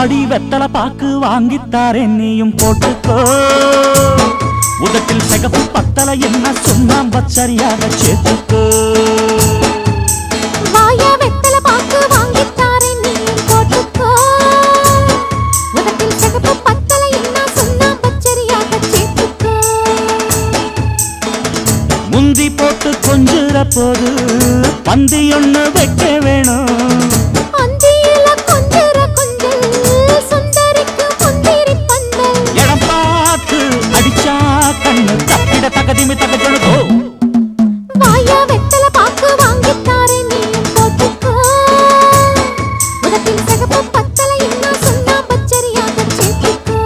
வாடி வெத்தலை பாக்கு வாங்கித்தாரே நீயும் போட்டுக்கோ உதட்டில் சிகப்பு பத்தலை என்ன சொன்னாம் சரியாக சேர்த்துக்கோ வாயா வெத்தலை பாக்கு வாங்கித்தாரே நீயும் போட்டுக்கோ உதட்டில் சிகப்பு பத்தலை என்ன சொன்னாம் சரியாக சேர்த்துக்கோ முந்தி போட்டு கொஞ்சுற போது பந்தி ஒண்ணு வைக்க வேணும் தகதிமி தகஜொழுதோ வாயா வெத்தலை பாக்கு வாங்கித்தாரே நீயும் போட்டுக்கோ உதட்டில் சிகப்பு பத்தலை என்ன சொன்னா பச்சரியாக சேர்த்துக்கோ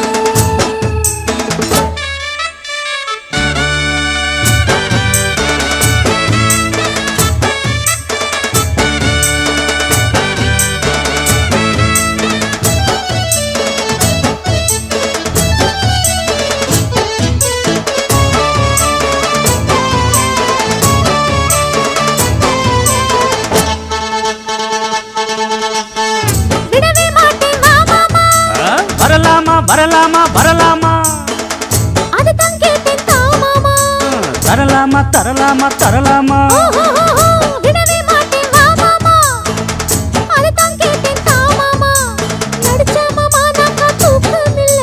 வரலாமா வரலாமா அதுதான் கேட்டேன் தாமாமா தரலாமா தரலாமா தரலாமா விடவே மாட்டேன் மாமாமா அதுதான் கேட்டேன் தாமாமா நடிச்ச மாமா நாக்கா தூக்கமில்ல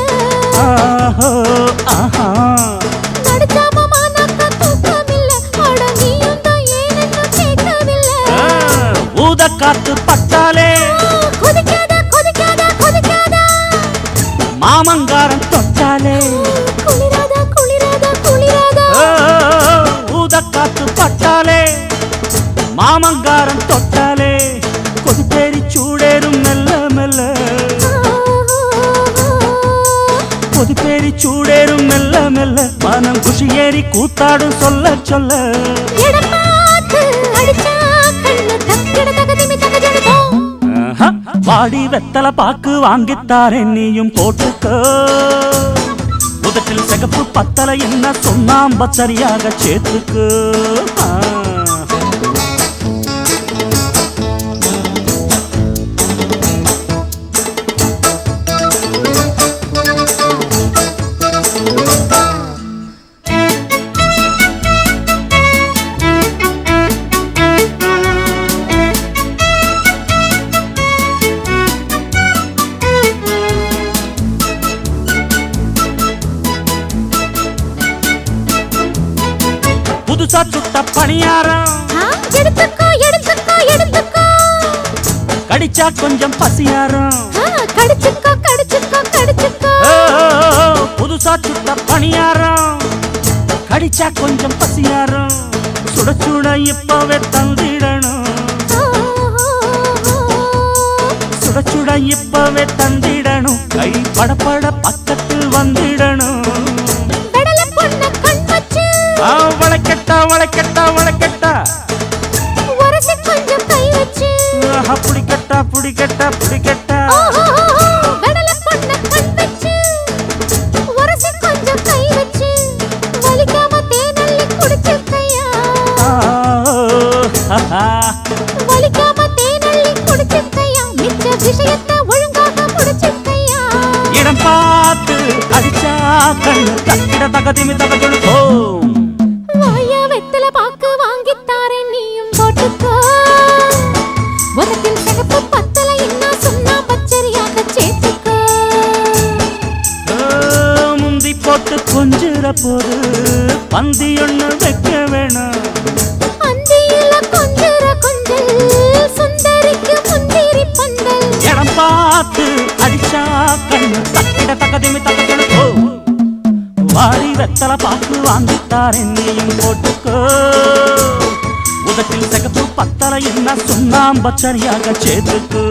நடிச்ச மாமா நாக்கா தூக்கமில்ல அட நீயும் தான் ஏனென்னு கேட்கவில்லை ஊத காத்து பட்டாலே கொதிக்காதா கொதிக்காதா கொதிக்காதா மாமங்காரம் தொட்டாலே குளிராதா குளிராதா குளிராதா ஊத காத்து பட்டாலே மாமங்காரம் தொட்டாலே கொதிப்பேரி சூடேறும் மெல்ல மெல்ல கொதிப்பேரி சூடேறும் மெல்ல மெல்ல மனம் குஷி ஏறி கூத்தாடும் சொல்ல சொல்ல வாடி வெத்தலை பாக்கு வாங்கித்தாரே நீயும் போட்டுக்கோ உதட்டில் சிகப்பு பத்தலை என்ன சொன்னாம் சரியாக சேர்த்துக்கோ புதுசா சுட்ட பணியாரம் எடுத்துக்கோ எடுத்துக்கோ எடுத்துக்கோ கடிச்சா கொஞ்சம் பசியாரம் கடிச்சுக்கோ கடிச்சுக்கோ கடிச்சுக்கோ புதுசா சுட்ட பணியாரம் கடிச்சா கொஞ்சம் பசியாரம் சுட சுட இப்பவே தந்திடணும் சுட சுட இப்பவே தந்திடணும் கை படப்பட பக்கத்தில் வந்திடணும் வளைக்கட்டா வளைக்கட்டா வளைக்கட்டா ஒரசி கொஞ்சம் கை வச்சு புடிக்கட்டா புடிக்கட்டா புடிக்கட்டா வெடல பொண்ண கண் வச்சு ஒரசி கொஞ்சம் கை வச்சு வலிக்காம தேனள்ளி குடிச்சுக்கையா வலிக்காம தேனள்ளி குடிச்சுக்கையா மிச்ச விஷயத்தை ஒழுங்காக முடிச்சுக்கையா இடம் பார்த்து அடிச்சா கண்ணு தக்கிட தகதிமி தகஜொழுதோ வாயா வெத்தலை பாக்கு வாங்கித்தாரே நீயும் போட்டுக்கோ உதட்டில் சிகப்பு பத்தலை என்ன சொன்னா பச்சரியாக சேர்த்துக்கோ முந்தி போட்டு கொஞ்சுற போது பந்தி ஒண்ணு வைக்க வேணும் அந்தியில கொஞ்சுற கொஞ்சல் சுந்தரிக்கு முந்திரி பந்தல் இடம் பார்த்து அடிச்சா கண்ணு தக்கிட தகதிமி தகஜொழுதோ வாடி வெத்தலை பாக்கு வாங்கித்தாரே நீயும் போட்டுக்கோ உதட்டில் சிகப்பு பத்தலை என்ன சொன்னாம் சரியாக சேர்த்துக்கோ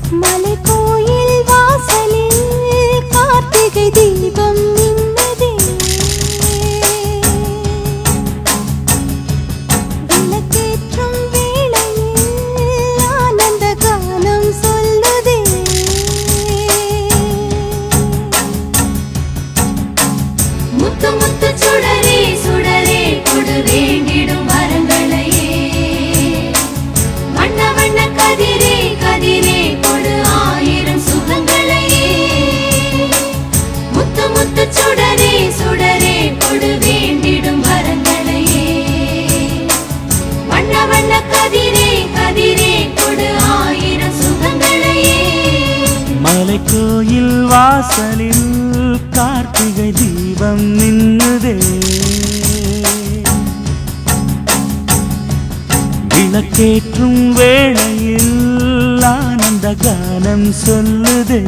மலை கோயில் வாசலில் கார்த்திகை தீபம் மின்னதே விளக்கேற்றும் வேளையில் ஆனந்த கானம் சொல்லுதே முத்து முத்து சுடரே சுடரே கொடு வேண்டிடும் வரங்களையே வண்ண வண்ண கதிரே கதிரே கொடு ஆயிரம் சுகங்களையே முத்து முத்து சுடரே சுடரே கொடு வேண்டிடும் வரங்களையே வண்ண வண்ண கதிரே கதிரே கொடு ஆயிரம் சுகங்களையே மலை கோயில் வாசலில் கார்த்திகை தீபம் மின்னுதே விளக்கேற்றும் வேளையில் ஆனந்த கானம் சொல்லுதே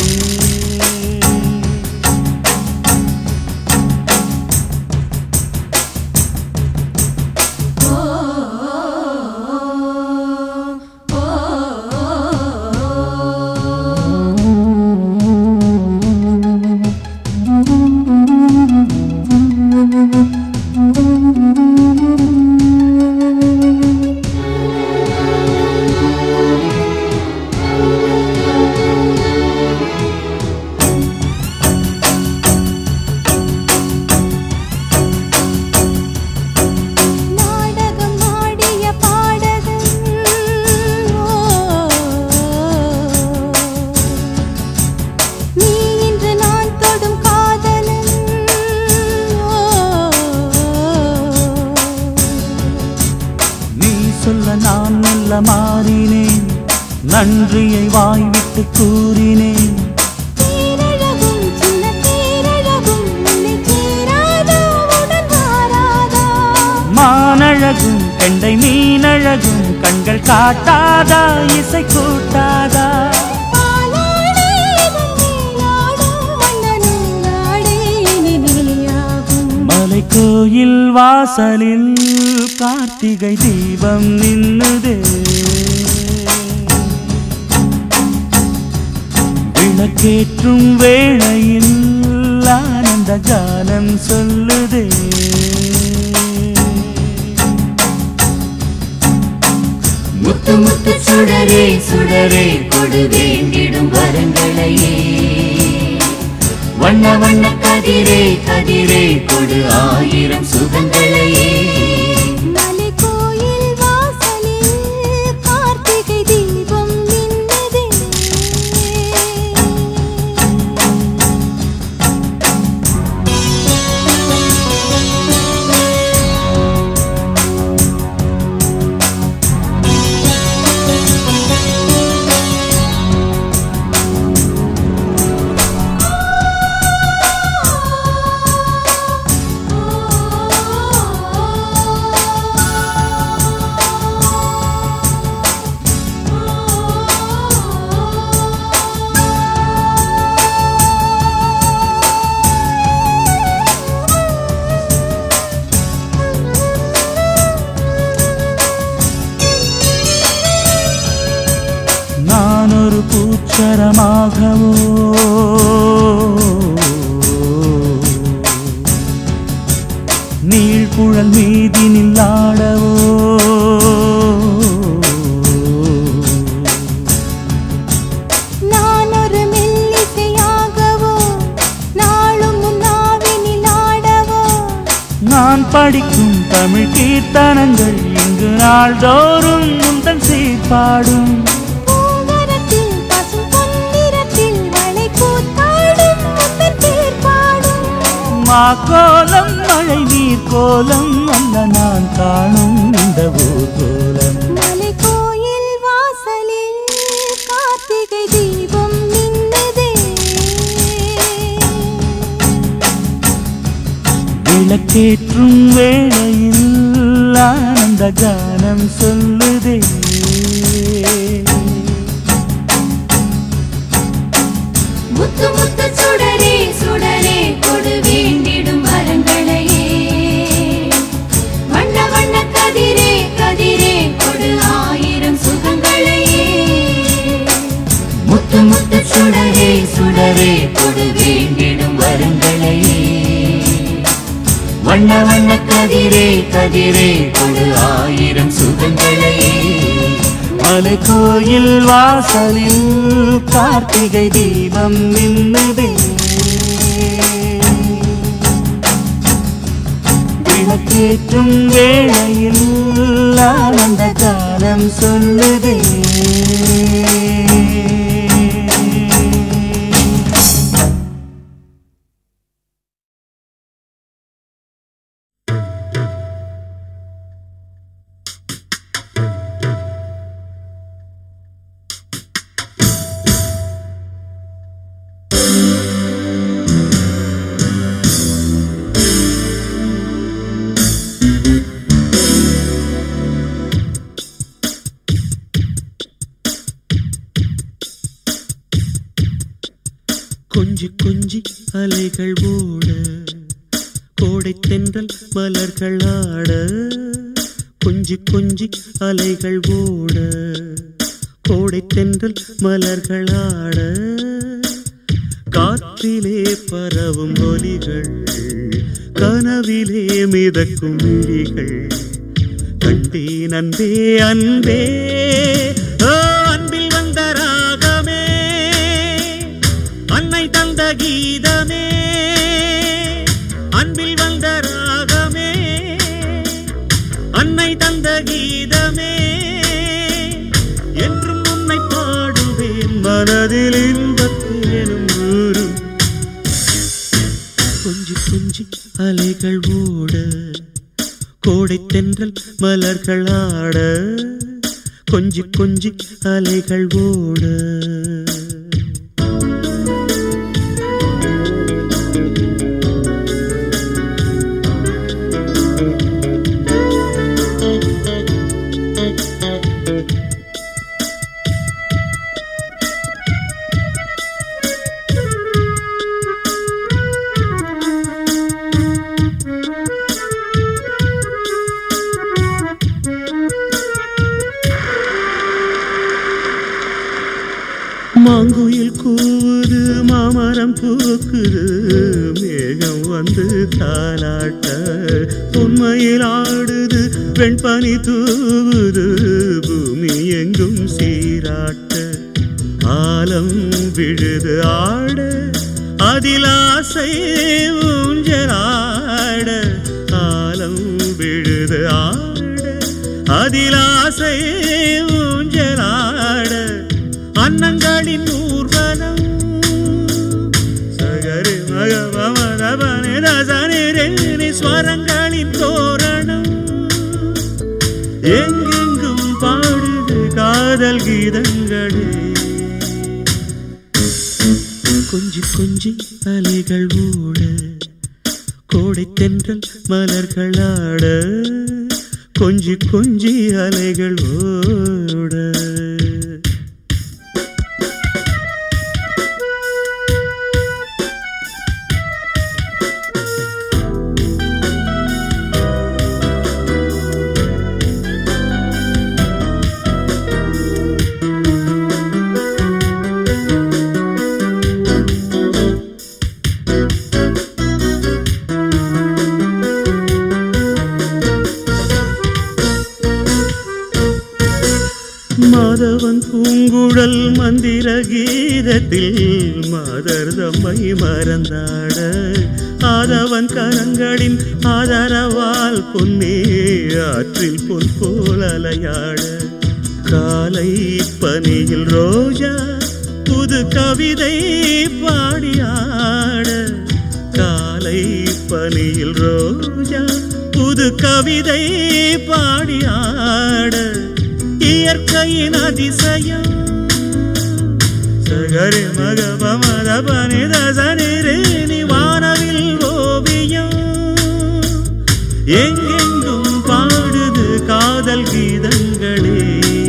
நான் மெல்ல மாறினேன் நன்றியை வாய்விட்டு கூறினேன் மானழகும் கெண்டை மீனழகும் கண்கள் காட்டாதா இசை கூட்டாதா மலை கோயில் வாசலில் கார்த்திகை தீபம் நின்னுதே விளக்கேற்றும் வேளையில் ஆனந்த கானம் சொல்லுதே முத்து முத்து சுடரே சுடரே கொடு வேண்டிடும் வரங்களையே வண்ண வண்ண கதிரே கதிரே கொடு ஆயிரம் சுகங்களையே மலை கோயில் வாசலில் கார்த்திகை தீபம் மின்னதே நான் ஒரு பூச்சரமாகவோ நீழ்குழல் மீதினில் ஆடவோ நான் ஒரு மெல்லிசையாகவோ நாளும் முன்னாவினில் ஆடவோ நான் படிக்கும் தமிழ் கீர்த்தனங்கள் இங்கு நாள்தோறும் முந்தன் சீர்பாடும் கோலம் மழை நீர் கோலம் அல்ல நான் காணும் இந்த ஊர்கோலம் மலை கோயில் வாசலில் கார்த்திகை தீபம் மின்னதே விளக்கேற்றும் வேளையில் ஆனந்த கானம் சொல்லுதே முத்து முத்து சுடரே சுடரே கொடு வேண்டிடும் வரங்களையே வண்ண வண்ண கதிரே கதிரே கொடு ஆயிரம் சுகங்களையே முத்து முத்து சுடரே சுடரே கொடு வேண்டிடும் வரங்களை. வண்ண வண்ண கதிரே கதிரே கொடு ஆயிரம் சுகங்களை. மலை கோயில் வாசலில் கார்த்திகை தீபம் நின்னுதே. விளக்கேற்றும் வேளையில் ஆனந்த காலம் சொல்லுதே. கொஞ்சி கொஞ்சி அலைகள் ஓட கோடை தென்றல் மலர்கள் ஆட. கொஞ்சி கொஞ்சி அலைகள் ஓட கோடை தென்றல் மலர்கள் ஆட. காற்றிலே பரவும் ஒலிகள் கனவிலே மிதக்கும் விழிகள். கண்டேன் அன்பே அன்பே அன்பில் வந்த ராகமே அன்னை தந்த கீதமே. அன்பில் வந்த ராகமே அன்னை தந்த கீதமே. என்றும் உன்னை பாடுவேன் மனதில் இன்பத்தேனும் ஊரும். கொஞ்சி கொஞ்சி அலைகள் ஓட கோடை தென்றல் மலர்கள் ஆட. கொஞ்சி கொஞ்சி அலைகள் ஓட. மாங்குயில் கூவுது மாமரம் பூக்குது மேகம் வந்து தாலாட்ட. உண்மையில் ஆடுது வெண்பனி தூவுது பூமி எங்கும் சீராட்ட. ஆலம் விழுது ஆட அதில் ஆசை ஊஞ்சலாட. ஆலம் விழுது ஆட அதில் ஆசை ஊஞ்சலாட. அன்னங்களின் ஊர்வலம் சகரி மகவமரபனி ஸ்வரங்களின் தோரணம். எங்கெங்கும் பாடுது காதல் கீதங்களே. கொஞ்சி கொஞ்சி அலைகள் ஓட கோடை தென்றல் மலர்கள் ஆட. கொஞ்சி கொஞ்சி அலைகள் ஓட. மாதவன் பூங்குழல் மந்திர கீதத்தில் மாதர் தம்மை மறந்தாட. ஆதவன் கரங்களின் ஆதரவால் பொன்னே ஆற்றில் பொன் போல் அலையாட. காலை பனியில் ரோஜா புது கவிதை பாடியாட. காலை பனியில் ரோஜா புது கவிதை பாடியாட. இயற்கையின் அதிசயம் சகரி மகபமரபனி தசனி வானவில் ஓவியம். எங்கெங்கும் பாடுது காதல் கீதங்களே.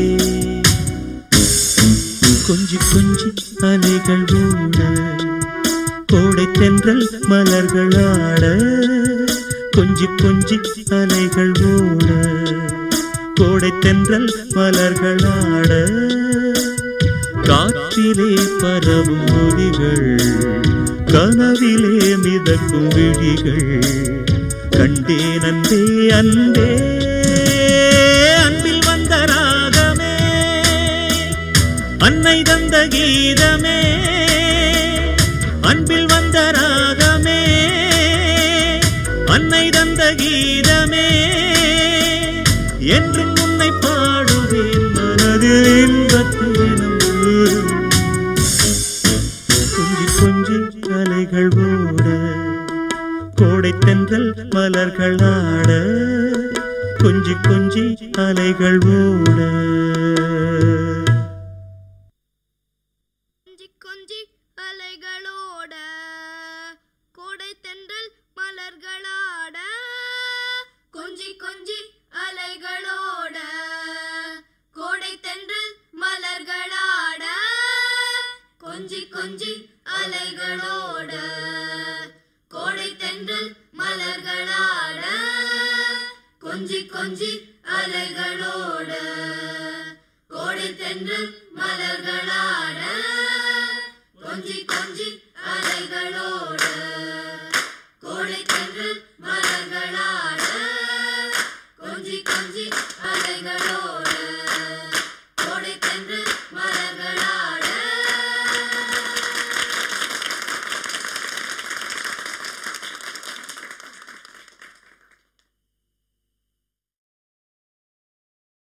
கொஞ்சி கொஞ்சி அலைகள் ஓட கோடை தென்றல் மலர்கள் ஆட. கொஞ்சி கொஞ்சி அலைகள் ஓட கோடை தென்றல் மலர்கள் ஆட. காற்றிலே பரவும் ஒலிகள் கனவிலே மிதக்கும் விழிகள் கண்டேன் அன்பே அன்பே அன்பில் வந்த ராகமே அன்னை தந்த கீதமே அன்பில் வந்த ராகமே அன்னை தந்த கீதமே என்றும் உன்னை பாடுவேன் மனதில் இன்பத்தேனும் கொஞ்சி கொஞ்சி அலைகள் ஓட கோடை தென்றல் மலர்கள் ஆட கொஞ்சி கொஞ்சி அலைகள் ஓட கொஞ்சி அலைகளோட கோடை தென்றல் மலர்களாட கொஞ்சி கொஞ்சி அலைகளோட கோடை தென்றல் மலர்களாட கொஞ்சி கொஞ்சி அலைகளோட கோடை தென்றல் மலர்களாட கொஞ்சி கொஞ்சி அலைகளோட கோடை தென்றல் மலர்களாட